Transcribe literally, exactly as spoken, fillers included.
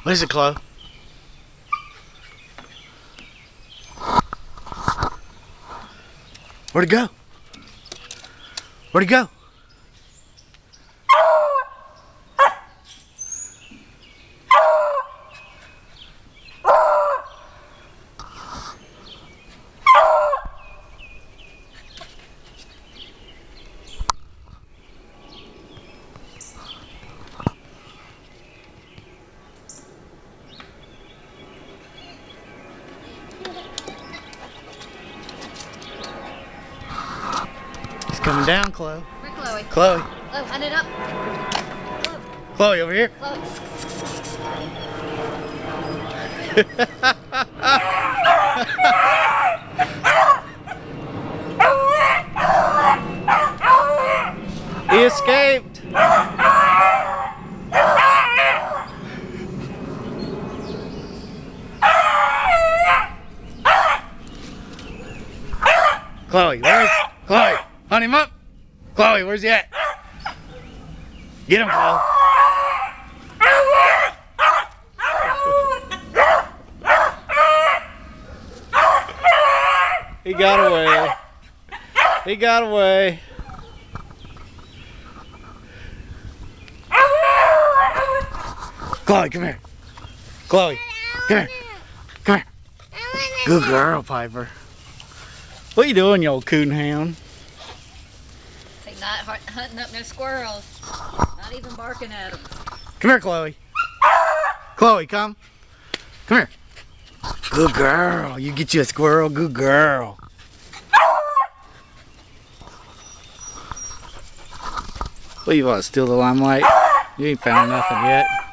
What is it, Chloe? Where'd it go? Where'd it go? Coming down, Chloe. Where, Chloe? Chloe. Chloe, hand it up. Chloe, Chloe over here. Chloe. He escaped. Chloe, where's Chloe? Hunt him up. Chloe, where's he at? Get him, Chloe. He got away. He got away. Chloe, come here. Chloe, come here. Come here. Good girl, Piper. What you doing, you old coon hound? Say not hunting up no squirrels. Not even barking at them. Come here, Chloe. Chloe, come. Come here. Good girl. You get you a squirrel. Good girl. What, you want to steal the limelight? You ain't found nothing yet.